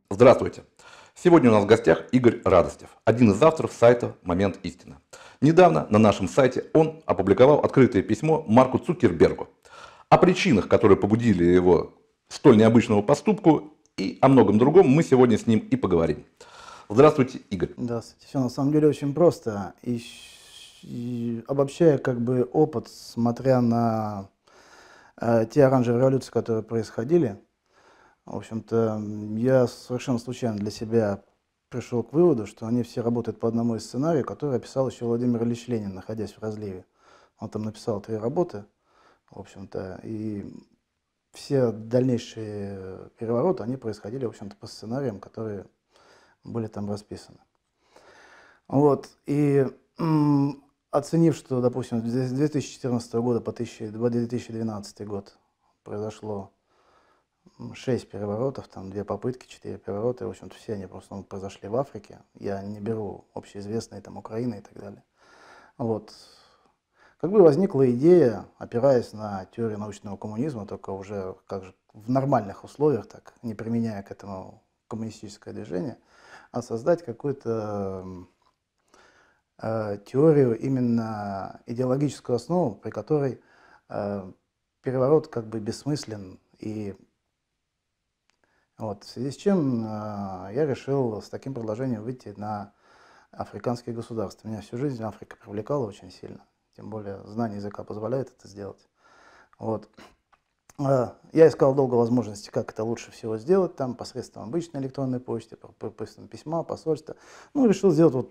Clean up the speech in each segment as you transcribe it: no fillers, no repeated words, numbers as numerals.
Здравствуйте! Сегодня у нас в гостях Игорь Радостев, один из авторов сайта «Момент истины». Недавно на нашем сайте он опубликовал открытое письмо Марку Цукербергу о причинах, которые побудили его к столь необычному поступку, и о многом другом мы сегодня с ним и поговорим. Здравствуйте, Игорь. Здравствуйте. Все на самом деле очень просто. И обобщая опыт, смотря на те оранжевые революции, которые происходили, в общем-то, я совершенно случайно для себя пришел к выводу, что они все работают по одному из сценариев, который описал еще Владимир Ильич Ленин, находясь в разливе. Он там написал 3 работы, в общем-то, и все дальнейшие перевороты, они происходили, в общем-то, по сценариям, которые были там расписаны. Вот, и оценив, что, допустим, с 2014 года по 2012 год произошло 6 переворотов, там 2 попытки, 4 переворота, в общем-то, все они просто произошли в Африке. Я не беру общеизвестные, там, Украина и так далее. Вот. Возникла идея, опираясь на теорию научного коммунизма, только уже в нормальных условиях, так, не применяя к этому коммунистическое движение, а создать какую-то теорию, именно идеологическую основу, при которой переворот бессмыслен. И вот, в связи с чем я решил с таким предложением выйти на африканские государства. Меня всю жизнь Африка привлекала очень сильно, тем более знание языка позволяет это сделать. Вот. Я искал долго возможности, как это лучше всего сделать, там, посредством обычной электронной почты, посредством письма, посольства. Ну, решил сделать вот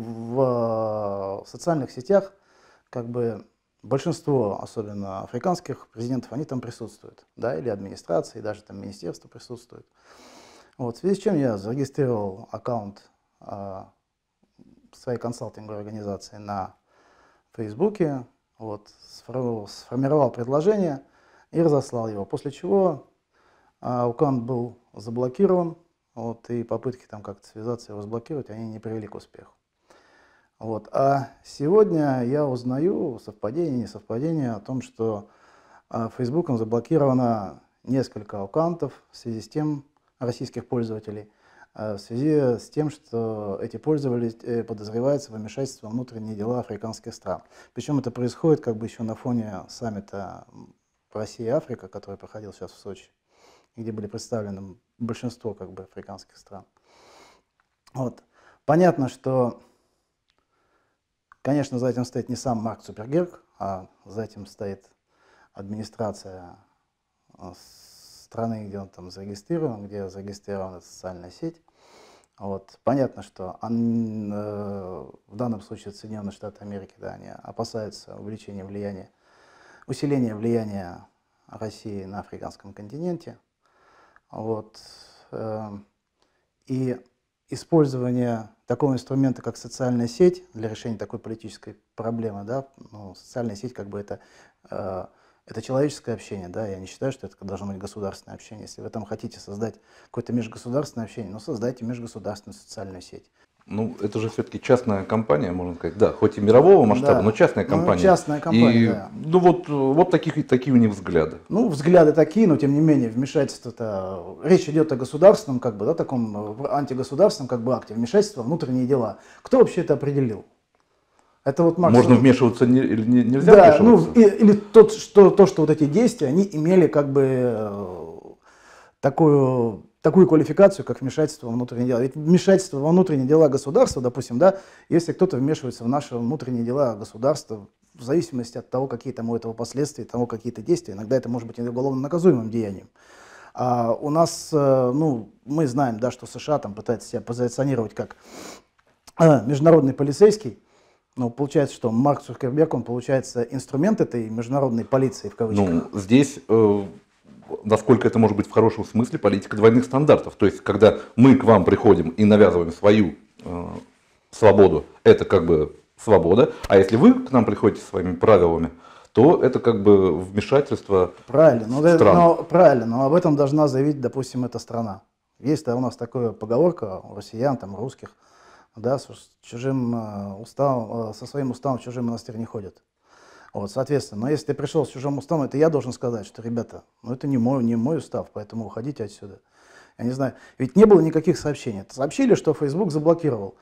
в социальных сетях, большинство, особенно африканских президентов, они там присутствуют, да, или администрации, даже там министерства присутствуют. Вот, в связи с чем я зарегистрировал аккаунт своей консалтинговой организации на Фейсбуке, вот, сформировал предложение и разослал его, после чего аккаунт был заблокирован, вот, и попытки там как-то связаться и его разблокировать, они не привели к успеху. Вот. А сегодня я узнаю, совпадение, не совпадение, о том, что Фейсбуком заблокировано несколько аккаунтов в связи с тем, российских пользователей, в связи с тем, что эти пользователи подозреваются в вмешательстве во внутренние дела африканских стран. Причем это происходит еще на фоне саммита Россия и Африка, который проходил сейчас в Сочи, где были представлены большинство африканских стран. Вот. Понятно, что, конечно, за этим стоит не сам Марк Цукерберг, а за этим стоит администрация страны, где он там зарегистрирован, где зарегистрирована социальная сеть. Вот. Понятно, что в данном случае Соединенные Штаты Америки, да, они опасаются усиления влияния России на африканском континенте. Вот. И использование такого инструмента, как социальная сеть, для решения такой политической проблемы, да, ну, социальная сеть это человеческое общение, да, я не считаю, что это должно быть государственное общение. Если вы там хотите создать какое-то межгосударственное общение, ну, создайте межгосударственную социальную сеть. Ну, это же все-таки частная компания, можно сказать, да, хоть и мирового масштаба, Да, но частная компания. Ну, частная компания, и, да. Ну вот такие у них взгляды. Ну, взгляды такие, но тем не менее вмешательство-то, речь идет о государственном, да, таком антигосударственном акте, вмешательство в внутренние дела. Кто вообще это определил? Это вот Маркс. Можно вмешиваться или нельзя да, вмешиваться? Ну, или то, что вот эти действия, они имели такую квалификацию, как вмешательство во внутренние дела. Ведь вмешательство во внутренние дела государства, допустим, да, если кто-то вмешивается в наши внутренние дела государства, в зависимости от того, какие там у этого последствия, того, какие-то действия, иногда это может быть и уголовно наказуемым деянием. А у нас, ну, мы знаем, да, что США там пытается себя позиционировать как международный полицейский. Но получается, что Марк Цукерберг, он получается инструмент этой международной полиции, в кавычках. Ну, здесь, насколько это может быть в хорошем смысле, политика двойных стандартов. То есть, когда мы к вам приходим и навязываем свою свободу, это свобода. А если вы к нам приходите со своими правилами, то это вмешательство в страну. Правильно, но об этом должна заявить, допустим, эта страна. Есть у нас такая поговорка у россиян, там, русских, да, со своим уставом в чужой монастырь не ходят. Вот, соответственно, но если ты пришел с чужим уставом, это я должен сказать, что, ребята, ну это не мой устав, поэтому уходите отсюда. Я не знаю, ведь не было никаких сообщений. Сообщили, что Facebook заблокировал.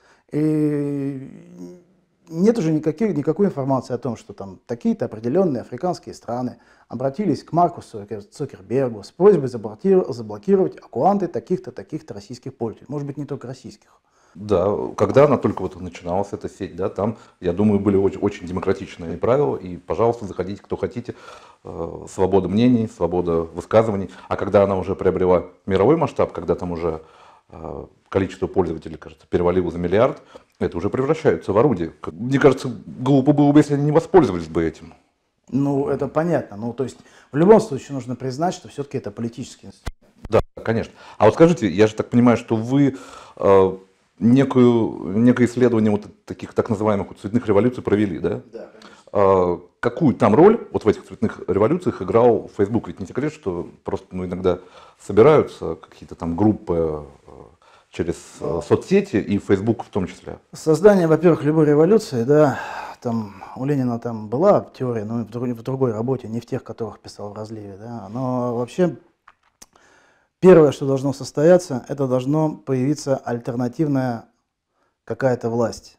И нет уже никакой информации о том, что там такие-то определенные африканские страны обратились к Марку Цукербергу с просьбой заблокировать аккаунты таких-то, таких-то российских пользователей. Может быть, не только российских. Да, когда она только вот начиналась, эта сеть, да, там, я думаю, были очень демократичные правила, и, пожалуйста, заходите, кто хотите, свобода мнений, свобода высказываний. А когда она уже приобрела мировой масштаб, когда там уже количество пользователей, кажется, перевалило за миллиард, это уже превращается в орудие. Мне кажется, глупо было бы, если они не воспользовались бы этим. Ну, это понятно. Ну, то есть, в любом случае нужно признать, что все-таки это политический инструмент. Да, конечно. А вот скажите, я же так понимаю, что вы некое исследование вот таких так называемых цветных революций провели, да? Да, конечно. Какую там роль вот в этих цветных революциях играл Facebook? Ведь не секрет, что просто иногда собираются какие-то там группы через соцсети и Facebook в том числе. Создание, во-первых, любой революции, да, там у Ленина там была теория, но в другой работе, не в тех, которых писал в разливе, да, но вообще первое, что должно состояться, это должно появиться альтернативная какая-то власть,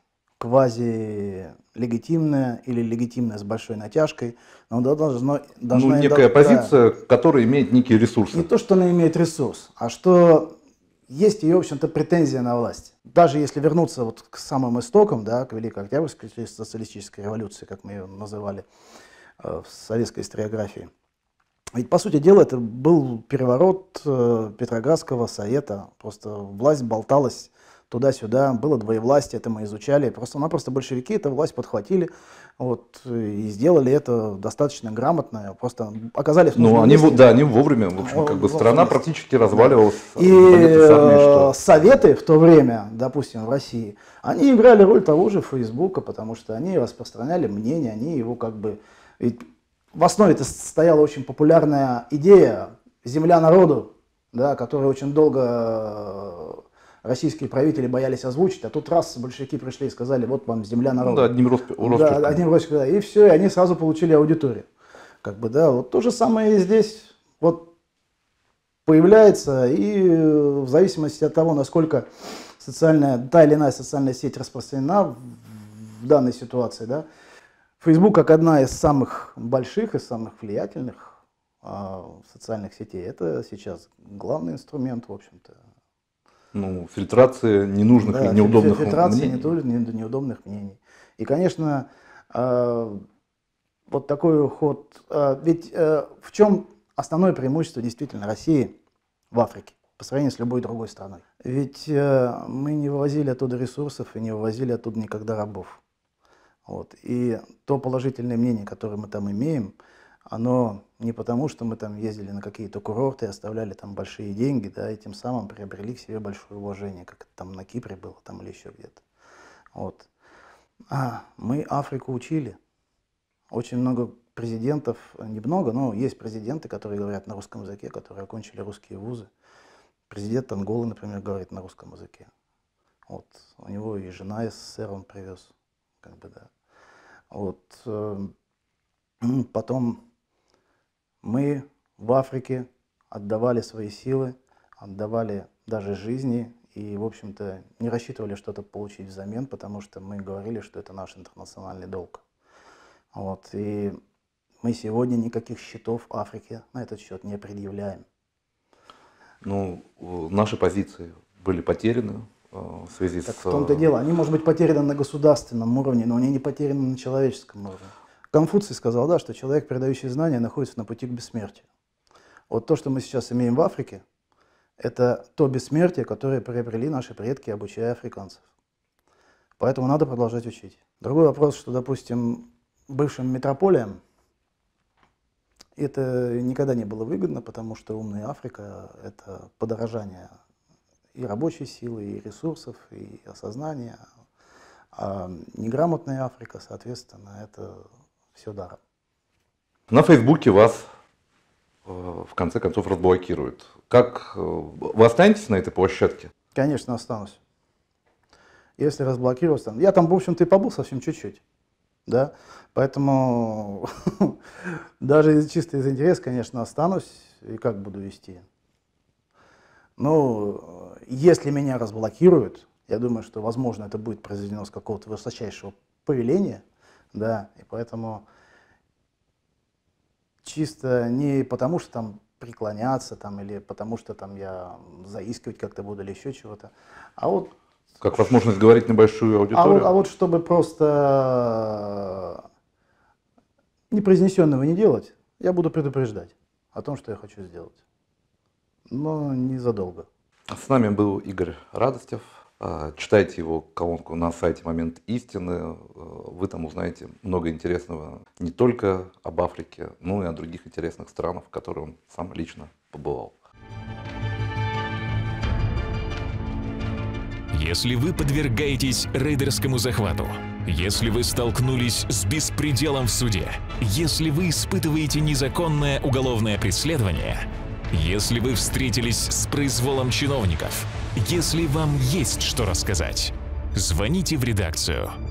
квази-легитимная или легитимная с большой натяжкой, но должна некая оппозиция, которая имеет некие ресурсы. Не то, что она имеет ресурс, а что есть ее, в общем-то, претензия на власть. Даже если вернуться вот к самым истокам, да, к Великой Октябрьской социалистической революции, как мы ее называли в советской историографии. Ведь, по сути дела, это был переворот Петроградского совета. Просто власть болталась туда-сюда, было двоевластие, это мы изучали. Просто-напросто большевики эту власть подхватили вот, и сделали это достаточно грамотно. Просто оказались в нужном месте. Да, они вовремя, в общем, как бы страна практически разваливалась. Да. И советы в то время, допустим, в России, они играли роль того же Фейсбука, потому что они распространяли мнение, они его как бы... Ведь в основе-то стояла очень популярная идея «Земля народу», да, которую очень долго российские правители боялись озвучить, а тут раз большевики пришли и сказали, вот вам земля народа. Да, одним росписком. Да, одним росписком, да, и все, и они сразу получили аудиторию. Как бы, да, вот то же самое и здесь вот появляется, и в зависимости от того, насколько та или иная социальная сеть распространена в данной ситуации, да, Facebook как одна из самых больших и самых влиятельных социальных сетей, это сейчас главный инструмент, в общем-то. Ну, фильтрация ненужных и неудобных мнений. Неудобных мнений. И, конечно, вот такой ход. Ведь в чем основное преимущество действительно России в Африке по сравнению с любой другой страной? Ведь мы не вывозили оттуда ресурсов и не вывозили оттуда никогда рабов. Вот. И то положительное мнение, которое мы там имеем, оно не потому, что мы там ездили на какие-то курорты, оставляли там большие деньги, да, и тем самым приобрели к себе большое уважение, как это там на Кипре было, там или еще где-то. Вот. А мы Африку учили. Очень много президентов, немного, но есть президенты, которые говорят на русском языке, которые окончили русские вузы. Президент Анголы, например, говорит на русском языке. Вот. У него и жена из СССР он привез, как бы, да. Вот. Потом мы в Африке отдавали свои силы, отдавали даже жизни и, в общем-то, не рассчитывали что-то получить взамен, потому что мы говорили, что это наш интернациональный долг. Вот. И мы сегодня никаких счетов Африке на этот счет не предъявляем. Ну, наши позиции были потеряны в связи так в том-то дело. Они, может быть, потеряны на государственном уровне, но они не потеряны на человеческом уровне. Конфуций сказал, да, что человек, передающий знания, находится на пути к бессмертию. Вот то, что мы сейчас имеем в Африке, это то бессмертие, которое приобрели наши предки, обучая африканцев. Поэтому надо продолжать учить. Другой вопрос, что, допустим, бывшим метрополиям это никогда не было выгодно, потому что умная Африка – это подорожание и рабочей силы, и ресурсов, и осознания. А неграмотная Африка, соответственно, это все даром. На Фейсбуке вас в конце концов разблокируют. Как вы останетесь на этой площадке? Конечно, останусь. Если разблокируются, я там, в общем-то, и побыл совсем чуть-чуть, да, поэтому даже чисто из интереса, конечно, останусь, и как буду вести. Ну, если меня разблокируют, я думаю, что, возможно, это будет произведено с какого-то высочайшего повеления, да, и поэтому чисто не потому, что там преклоняться, там, или потому, что там я заискивать как-то буду, или еще чего-то, а вот Как возможность говорить на большую аудиторию? А вот чтобы просто непроизнесенного не делать, я буду предупреждать о том, что я хочу сделать. Но незадолго. С нами был Игорь Радостев. Читайте его колонку на сайте «Момент истины». Вы там узнаете много интересного не только об Африке, но и о других интересных странах, в которые он сам лично побывал. Если вы подвергаетесь рейдерскому захвату, если вы столкнулись с беспределом в суде, если вы испытываете незаконное уголовное преследование, если вы встретились с произволом чиновников, если вам есть что рассказать, звоните в редакцию